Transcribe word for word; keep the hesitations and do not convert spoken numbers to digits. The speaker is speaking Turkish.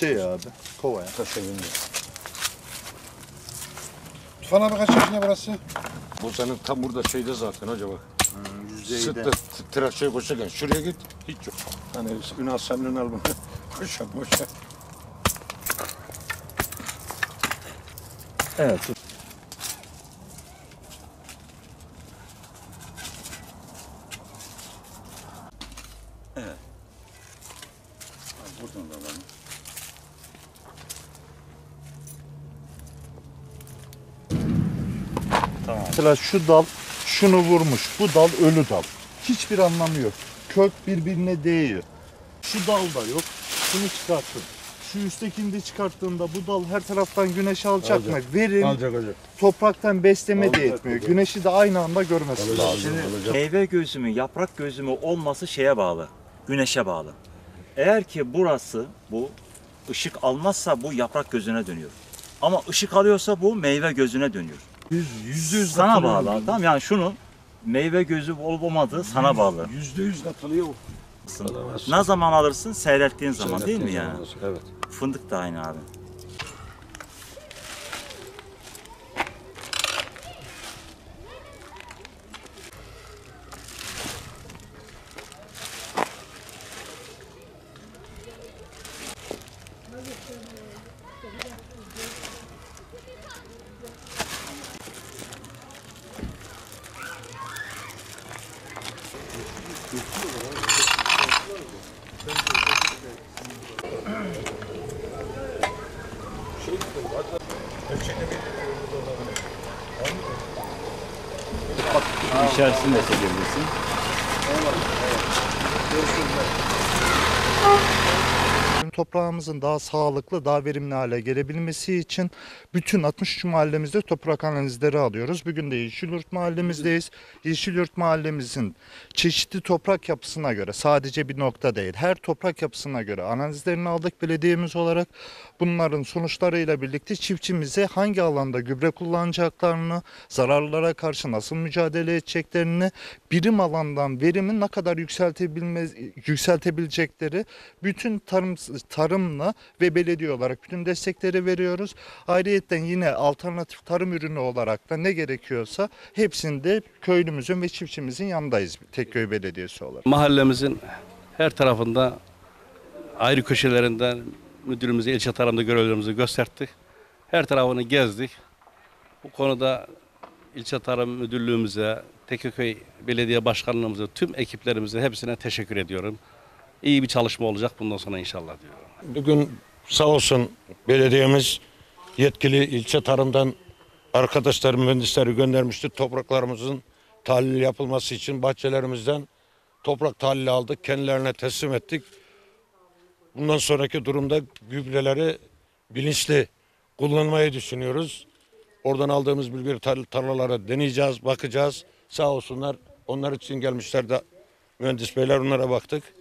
Şey abi, kovaya. Taşa gönder. Tufan abi kaç yaşında burası? Bu senin tam burada şeyde zaten hoca bak. Hmm, yüzeyde. Sıttı tıraşaya koşarken şuraya git hiç yok. Hani Ünal senin Ünal bunu koşar koşar. Evet. Evet. Buradan da var. Tamam. Mesela şu dal şunu vurmuş. Bu dal ölü dal. Hiçbir anlamı yok. Kök birbirine değiyor. Şu dal da yok. Şunu çıkarttın. Şu üsttekini de çıkarttığında bu dal her taraftan güneş alacak Alacak. mı? Verim Alacak hocam. topraktan besleme Alacak, de etmiyor. alacak. Güneşi de aynı anda görmesi Alacak, lazım. alacak. Şimdi meyve gözümü, yaprak gözümü olması şeye bağlı, güneşe bağlı. Eğer ki burası, bu ışık almazsa bu yaprak gözüne dönüyor. Ama ışık alıyorsa bu meyve gözüne dönüyor. Yüz, yüzde yüz Sana katılıyorum. bağlı. Tamam yani şunun meyve gözü olup olmadığı sana bağlı. Yüzde yüz katılıyor. Ne zaman alırsın? Seyrettiğin zaman değil mi yani? Evet. Fındık da aynı abi. İçerisini de çekebilirsin. Toprağımızın daha sağlıklı, daha verimli hale gelebilmesi için bütün altmış üç mahallemizde toprak analizleri alıyoruz. Bugün de Yeşilyurt mahallemizdeyiz. Yeşilyurt mahallemizin çeşitli toprak yapısına göre, sadece bir nokta değil, her toprak yapısına göre analizlerini aldık belediyemiz olarak. Bunların sonuçlarıyla birlikte çiftçimize hangi alanda gübre kullanacaklarını, zararlara karşı nasıl mücadele edeceklerini, birim alandan verimin ne kadar yükseltebilme, yükseltebilecekleri bütün tarım tarımla ve belediye olarak bütün destekleri veriyoruz. Ayrıyeten yine alternatif tarım ürünü olarak da ne gerekiyorsa hepsinde köylümüzün ve çiftçimizin yanındayız Tekköy Belediyesi olarak. Mahallemizin her tarafında ayrı köşelerinden müdürümüze, ilçe tarımda görevlerimizi gösterdik. Her tarafını gezdik. Bu konuda ilçe tarım müdürlüğümüze, Tekköy Belediye Başkanlığımıza, tüm ekiplerimize hepsine teşekkür ediyorum. İyi bir çalışma olacak bundan sonra inşallah diyorum. Bugün sağ olsun belediyemiz yetkili ilçe tarımdan arkadaşlar mühendisleri göndermişti. Topraklarımızın tahlili yapılması için bahçelerimizden toprak tahlili aldık. Kendilerine teslim ettik. Bundan sonraki durumda gübreleri bilinçli kullanmayı düşünüyoruz. Oradan aldığımız bilgileri tar- tarlalara deneyeceğiz, bakacağız. Sağ olsunlar onlar için gelmişler de mühendis beyler onlara baktık.